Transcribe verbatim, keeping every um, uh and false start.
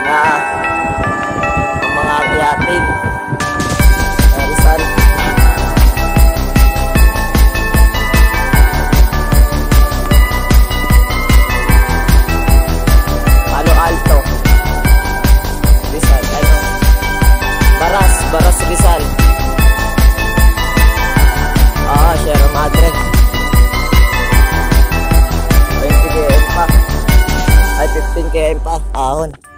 na ang mga akiyatin. Rizal. Palo Alto. Rizal. Ano? Baras. Baras Rizal. Ah, Sierra Madre. twenty kilometers pa. Ay, fifteen kilometers pa. Ahon.